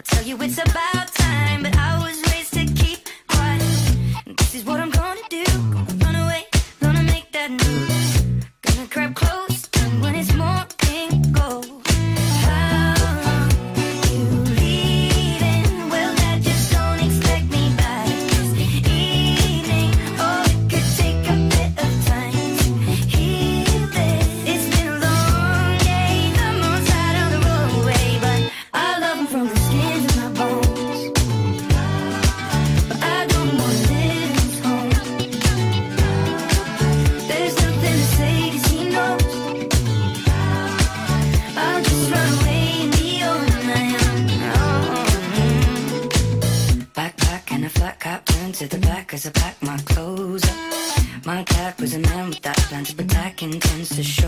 I tell you it's about time, but I was raised to keep quiet. And this is what I'm gonna do. Gonna run away, gonna make that move. Gonna grab close, and when it's morning, go. How you leaving? Well, that just don't expect me back this evening. Oh, it could take a bit of time to heal this. It's been a long day, I'm on side of the roadway, but I love him from the skin to my bones. But I don't want to live in his home. There's nothing to say 'cause he knows I'll just run away and be on my own. Backpack and a flat cap, turn to the back as I pack my clothes up. My dad was a man with that plan to attack, intends to shoot.